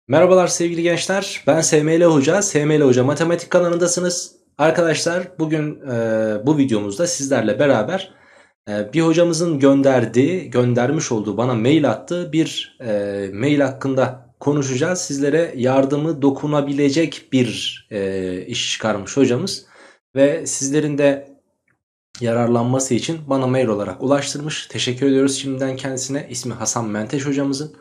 Merhabalar sevgili gençler. Ben SML Hoca. SML Hoca Matematik kanalındasınız. Arkadaşlar bugün bu videomuzda sizlerle beraber bir hocamızın göndermiş olduğu bana mail attığı bir mail hakkında konuşacağız. Sizlere yardımı dokunabilecek bir iş çıkarmış hocamız. Ve sizlerin de yararlanması için bana mail olarak ulaştırmış. Teşekkür ediyoruz şimdiden kendisine. İsmi Hasan Menteş hocamızın.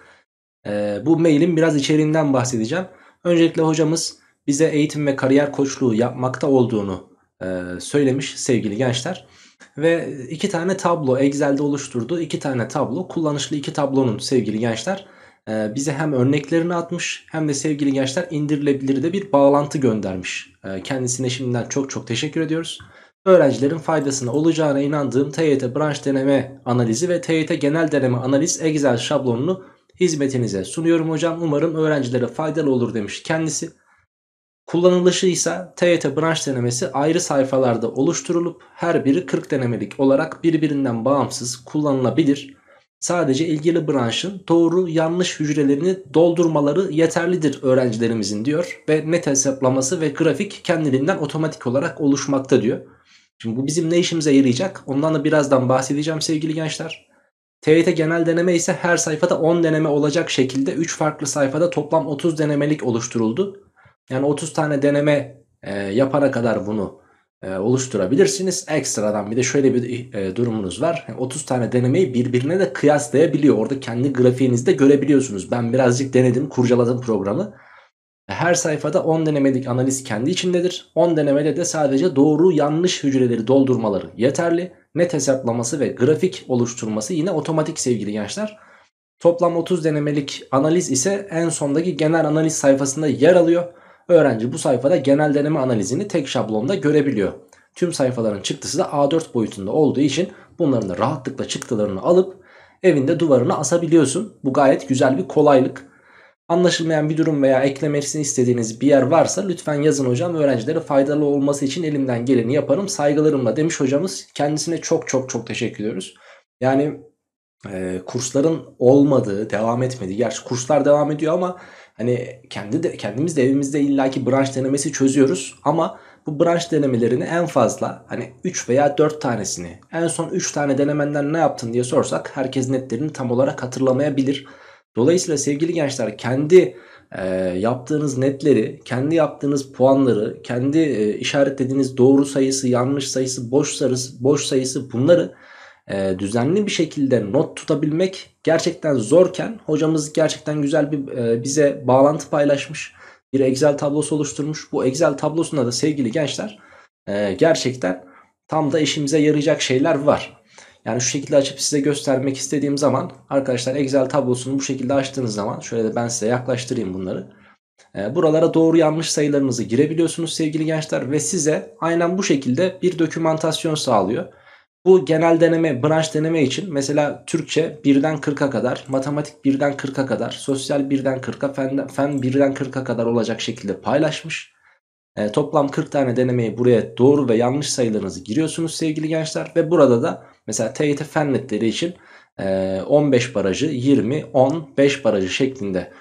Bu mailin biraz içeriğinden bahsedeceğim. Öncelikle hocamız bize eğitim ve kariyer koçluğu yapmakta olduğunu söylemiş sevgili gençler. Ve iki tane tablo Excel'de oluşturduğu iki tane tablo, kullanışlı iki tablonun sevgili gençler bize hem örneklerini atmış hem de sevgili gençler indirilebilir de bir bağlantı göndermiş. Kendisine şimdiden çok çok teşekkür ediyoruz. Öğrencilerin faydasına olacağına inandığım TYT branş deneme analizi ve TYT genel deneme analiz Excel şablonunu hizmetinize sunuyorum hocam. Umarım öğrencilere faydalı olur demiş kendisi. Kullanılışı ise TYT branş denemesi ayrı sayfalarda oluşturulup her biri 40 denemelik olarak birbirinden bağımsız kullanılabilir. Sadece ilgili branşın doğru yanlış hücrelerini doldurmaları yeterlidir öğrencilerimizin diyor. Ve net hesaplaması ve grafik kendiliğinden otomatik olarak oluşmakta diyor. Şimdi bu bizim ne işimize yarayacak? Ondan da birazdan bahsedeceğim sevgili gençler. TYT genel deneme ise her sayfada 10 deneme olacak şekilde 3 farklı sayfada toplam 30 denemelik oluşturuldu. Yani 30 tane deneme yapana kadar bunu oluşturabilirsiniz. Ekstradan bir de şöyle bir durumunuz var. Yani 30 tane denemeyi birbirine de kıyaslayabiliyor. Orada kendi grafiğinizde görebiliyorsunuz. Ben birazcık denedim, kurcaladım programı. Her sayfada 10 denemelik analiz kendi içindedir. 10 denemede de sadece doğru yanlış hücreleri doldurmaları yeterli. Net hesaplaması ve grafik oluşturması yine otomatik sevgili gençler. Toplam 30 denemelik analiz ise en sondaki genel analiz sayfasında yer alıyor. Öğrenci bu sayfada genel deneme analizini tek şablonda görebiliyor. Tüm sayfaların çıktısı da A4 boyutunda olduğu için bunların da rahatlıkla çıktılarını alıp evinde duvarına asabiliyorsun. Bu gayet güzel bir kolaylık. Anlaşılmayan bir durum veya eklemesini istediğiniz bir yer varsa lütfen yazın hocam. Öğrencilere faydalı olması için elimden geleni yaparım saygılarımla demiş hocamız. Kendisine çok çok çok teşekkür ediyoruz. Yani kursların olmadığı, devam etmediği. Gerçi kurslar devam ediyor ama hani kendimiz de evimizde illaki branş denemesi çözüyoruz. Ama bu branş denemelerini en fazla hani 3 veya 4 tanesini, en son 3 tane denemenden ne yaptın diye sorsak herkes netlerini tam olarak hatırlamayabilir. Dolayısıyla sevgili gençler kendi yaptığınız netleri, kendi yaptığınız puanları, kendi işaretlediğiniz doğru sayısı, yanlış sayısı, boş sayısı bunları düzenli bir şekilde not tutabilmek gerçekten zorken hocamız gerçekten güzel bir bize bağlantı paylaşmış. Bir Excel tablosu oluşturmuş. Bu Excel tablosunda da sevgili gençler gerçekten tam da işimize yarayacak şeyler var. Yani şu şekilde açıp size göstermek istediğim zaman arkadaşlar Excel tablosunu bu şekilde açtığınız zaman şöyle de ben size yaklaştırayım bunları. Buralara doğru yanlış sayılarınızı girebiliyorsunuz sevgili gençler ve size aynen bu şekilde bir dokümantasyon sağlıyor. Bu genel deneme, branş deneme için mesela Türkçe 1'den 40'a kadar, matematik 1'den 40'a kadar, sosyal 1'den 40'a, fen 1'den 40'a kadar olacak şekilde paylaşmış. Toplam 40 tane denemeyi buraya doğru ve yanlış sayılarınızı giriyorsunuz sevgili gençler. Ve burada da mesela TYT fen netleri için 15 barajı, 20, 10, 5 barajı şeklinde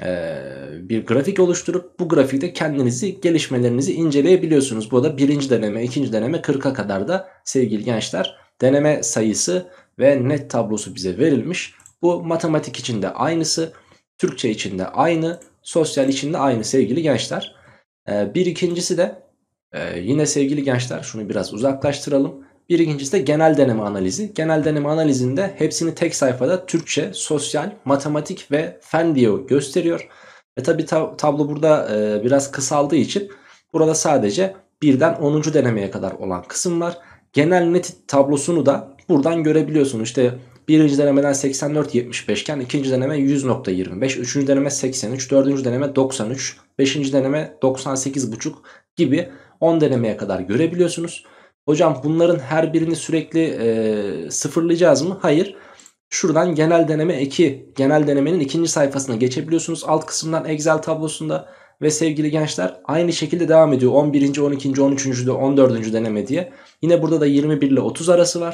bir grafik oluşturup bu grafikte kendinizi, gelişmelerinizi inceleyebiliyorsunuz. Burada birinci deneme, ikinci deneme 40'a kadar da sevgili gençler deneme sayısı ve net tablosu bize verilmiş. Bu matematik için de aynısı, Türkçe için de aynı, sosyal için de aynı sevgili gençler. Bir ikincisi de yine sevgili gençler şunu biraz uzaklaştıralım. Bir ikincisi de genel deneme analizi. Genel deneme analizinde hepsini tek sayfada Türkçe, sosyal, matematik ve fen diye gösteriyor. Ve tabi tablo burada biraz kısaldığı için burada sadece birden 10. denemeye kadar olan kısım var. Genel net tablosunu da buradan görebiliyorsunuz. İşte birinci denemeden 84.75 iken ikinci deneme 100.25, üçüncü deneme 83, dördüncü deneme 93, beşinci deneme 98.5 gibi 10 denemeye kadar görebiliyorsunuz. Hocam bunların her birini sürekli sıfırlayacağız mı? Hayır. Şuradan genel deneme 2, genel denemenin ikinci sayfasına geçebiliyorsunuz alt kısımdan Excel tablosunda. Ve sevgili gençler aynı şekilde devam ediyor 11. 12. 13. de 14. deneme diye. Yine burada da 21 ile 30 arası var.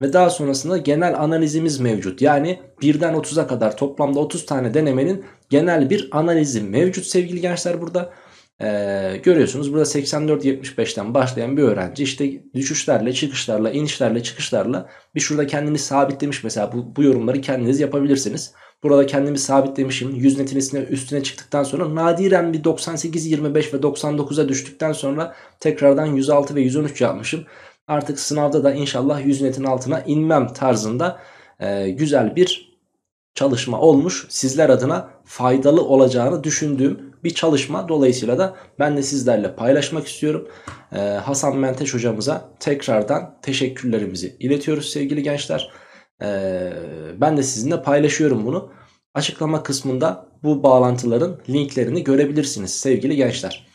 ve daha sonrasında genel analizimiz mevcut. Yani 1'den 30'a kadar toplamda 30 tane denemenin genel bir analizi mevcut sevgili gençler burada. Görüyorsunuz burada 84-75'ten başlayan bir öğrenci işte düşüşlerle, çıkışlarla, inişlerle, çıkışlarla bir şurada kendini sabitlemiş. Mesela bu yorumları kendiniz yapabilirsiniz. Burada kendimi sabitlemişim. 100 netin üstüne çıktıktan sonra nadiren bir 98-25 ve 99'a düştükten sonra tekrardan 106 ve 113 yapmışım. Artık sınavda da inşallah 100 netin altına inmem tarzında güzel bir çalışma olmuş. Sizler adına faydalı olacağını düşündüğüm bir çalışma. Dolayısıyla da ben de sizlerle paylaşmak istiyorum. Hasan Menteş hocamıza tekrardan teşekkürlerimizi iletiyoruz sevgili gençler. Ben de sizinle paylaşıyorum bunu. Açıklama kısmında bu bağlantıların linklerini görebilirsiniz sevgili gençler.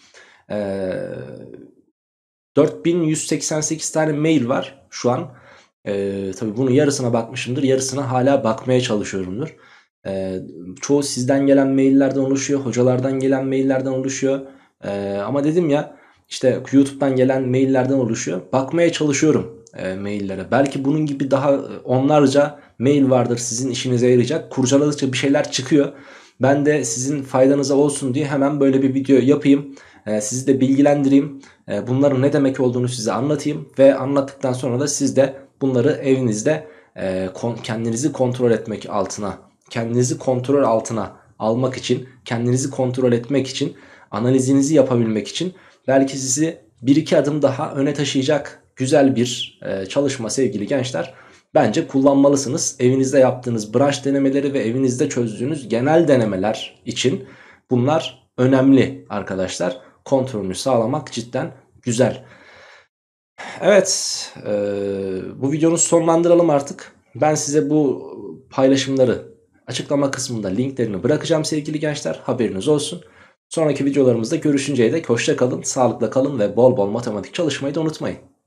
4188 tane mail var şu an. Tabii bunun yarısına bakmışımdır. Yarısına hala bakmaya çalışıyorumdur. Çoğu sizden gelen maillerden oluşuyor. Hocalardan gelen maillerden oluşuyor. Ama dedim ya işte YouTube'dan gelen maillerden oluşuyor. Bakmaya çalışıyorum maillere. Belki bunun gibi daha onlarca mail vardır sizin işinize yarayacak. Kurcaladıkça bir şeyler çıkıyor. Ben de sizin faydanıza olsun diye hemen böyle bir video yapayım. Sizi de bilgilendireyim. Bunların ne demek olduğunu size anlatayım. Ve anlattıktan sonra da siz de bunları evinizde kendinizi kontrol etmek altına, kendinizi kontrol altına almak için, kendinizi kontrol etmek için, analizinizi yapabilmek için belki sizi bir iki adım daha öne taşıyacak güzel bir çalışma sevgili gençler. Bence kullanmalısınız. Evinizde yaptığınız branş denemeleri ve evinizde çözdüğünüz genel denemeler için bunlar önemli arkadaşlar. Kontrolünü sağlamak cidden güzel. Evet, bu videonu sonlandıralım artık. Ben size bu paylaşımları açıklama kısmında linklerini bırakacağım sevgili gençler. Haberiniz olsun. Sonraki videolarımızda görüşünceye dek hoşça kalın, sağlıkla kalın ve bol bol matematik çalışmayı da unutmayın.